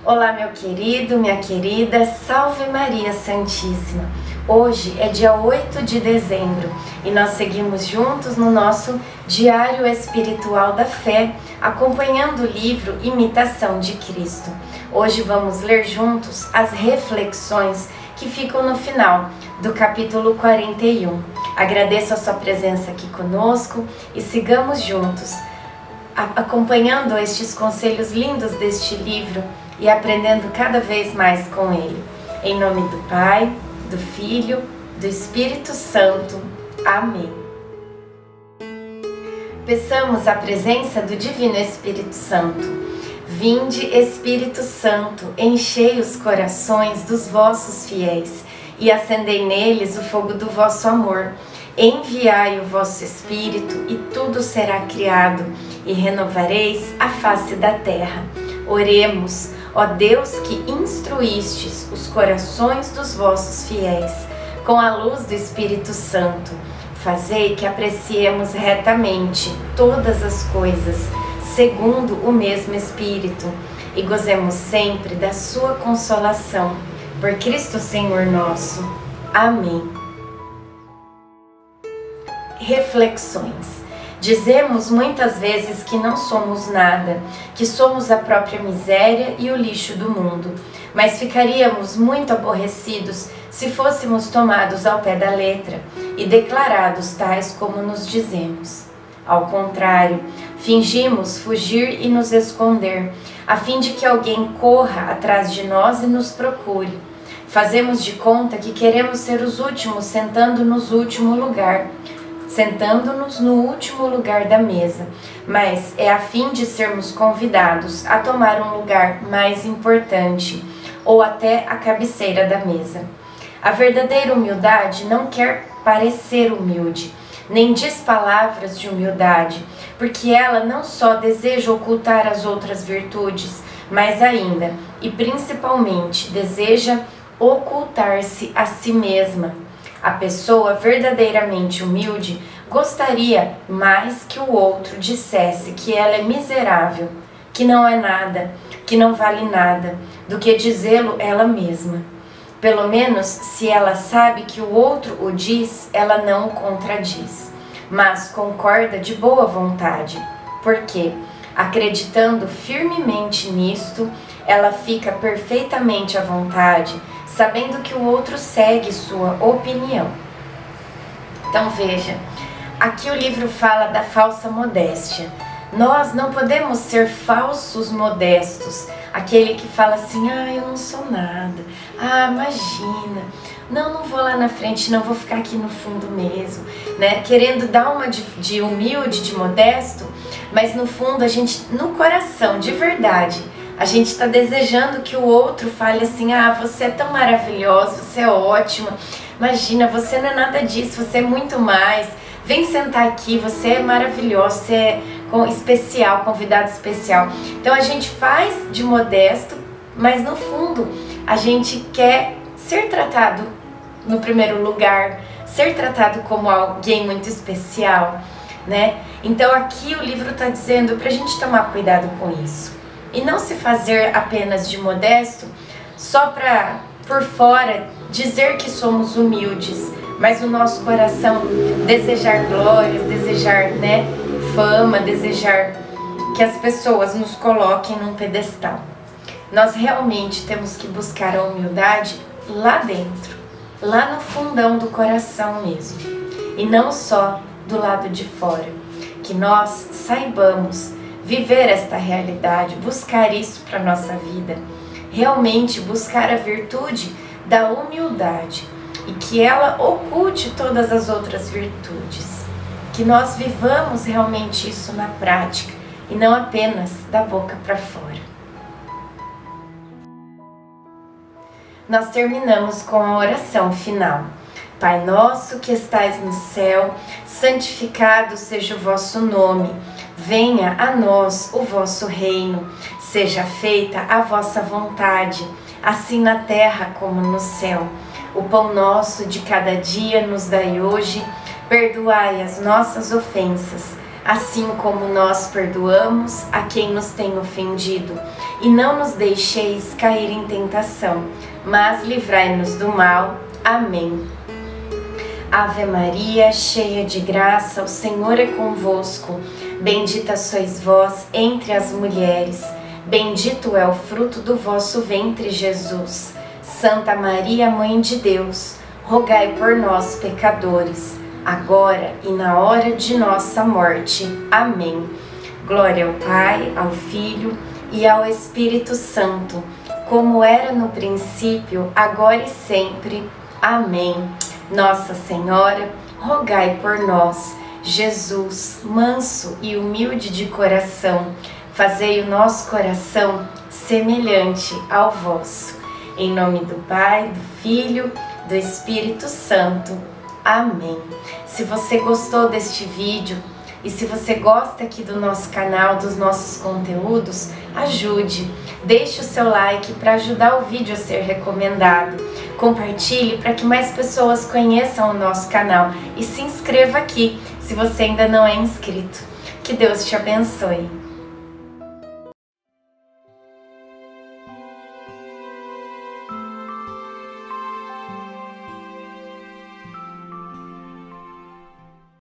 Olá, meu querido, minha querida, salve Maria Santíssima! Hoje é dia 8 de dezembro e nós seguimos juntos no nosso Diário Espiritual da Fé, acompanhando o livro Imitação de Cristo. Hoje vamos ler juntos as reflexões que ficam no final do capítulo 41. Agradeço a sua presença aqui conosco e sigamos juntos, acompanhando estes conselhos lindos deste livro e aprendendo cada vez mais com ele. Em nome do Pai, do Filho, do Espírito Santo. Amém. Peçamos a presença do Divino Espírito Santo. Vinde, Espírito Santo, enchei os corações dos vossos fiéis e acendei neles o fogo do vosso amor. Enviai o vosso Espírito e tudo será criado e renovareis a face da terra. Oremos, ó Deus que instruístes os corações dos vossos fiéis com a luz do Espírito Santo. Fazei que apreciemos retamente todas as coisas, segundo o mesmo Espírito, e gozemos sempre da sua consolação. Por Cristo Senhor nosso. Amém. Reflexões. Dizemos muitas vezes que não somos nada, que somos a própria miséria e o lixo do mundo, mas ficaríamos muito aborrecidos se fôssemos tomados ao pé da letra e declarados tais como nos dizemos. Ao contrário, fingimos fugir e nos esconder, a fim de que alguém corra atrás de nós e nos procure. Fazemos de conta que queremos ser os últimos sentando-nos no último lugar da mesa, mas é a fim de sermos convidados a tomar um lugar mais importante ou até a cabeceira da mesa. A verdadeira humildade não quer parecer humilde, nem diz palavras de humildade, porque ela não só deseja ocultar as outras virtudes, mas ainda e principalmente deseja ocultar-se a si mesma. A pessoa verdadeiramente humilde gostaria mais que o outro dissesse que ela é miserável, que não é nada, que não vale nada, do que dizê-lo ela mesma. Pelo menos, se ela sabe que o outro o diz, ela não o contradiz, mas concorda de boa vontade, porque, acreditando firmemente nisto, ela fica perfeitamente à vontade, sabendo que o outro segue sua opinião. Então veja, aqui o livro fala da falsa modéstia. Nós não podemos ser falsos modestos, aquele que fala assim, eu não sou nada, imagina, não vou lá na frente, não vou ficar aqui no fundo mesmo, né? Querendo dar uma de humilde, de modesto, mas no fundo a gente, no coração, de verdade, a gente está desejando que o outro fale assim, você é tão maravilhosa, você é ótima, imagina, você não é nada disso, você é muito mais, vem sentar aqui, você é maravilhosa, você é especial, convidado especial. Então a gente faz de modesto, mas no fundo a gente quer ser tratado no primeiro lugar, ser tratado como alguém muito especial, né? Então aqui o livro está dizendo para a gente tomar cuidado com isso. E não se fazer apenas de modesto, só para, por fora, dizer que somos humildes, mas o nosso coração desejar glórias, desejar, fama, desejar que as pessoas nos coloquem num pedestal. Nós realmente temos que buscar a humildade lá dentro, lá no fundão do coração mesmo, e não só do lado de fora. Que nós saibamos viver esta realidade, buscar isso para a nossa vida, realmente buscar a virtude da humildade e que ela oculte todas as outras virtudes, que nós vivamos realmente isso na prática e não apenas da boca para fora. Nós terminamos com a oração final. Pai nosso que estais no céu, santificado seja o vosso nome. Venha a nós o vosso reino, seja feita a vossa vontade, assim na terra como no céu. O pão nosso de cada dia nos dai hoje, perdoai as nossas ofensas, assim como nós perdoamos a quem nos tem ofendido. E não nos deixeis cair em tentação, mas livrai-nos do mal. Amém. Ave Maria, cheia de graça, o Senhor é convosco. Bendita sois vós entre as mulheres, bendito é o fruto do vosso ventre, Jesus. Santa Maria, Mãe de Deus, rogai por nós, pecadores, agora e na hora de nossa morte. Amém. Glória ao Pai, ao Filho e ao Espírito Santo, como era no princípio, agora e sempre. Amém. Nossa Senhora, rogai por nós. Jesus, manso e humilde de coração, fazei o nosso coração semelhante ao vosso. Em nome do Pai, do Filho, do Espírito Santo. Amém. Se você gostou deste vídeo e se você gosta aqui do nosso canal, dos nossos conteúdos, ajude. Deixe o seu like para ajudar o vídeo a ser recomendado. Compartilhe para que mais pessoas conheçam o nosso canal e se inscreva aqui se você ainda não é inscrito. Que Deus te abençoe.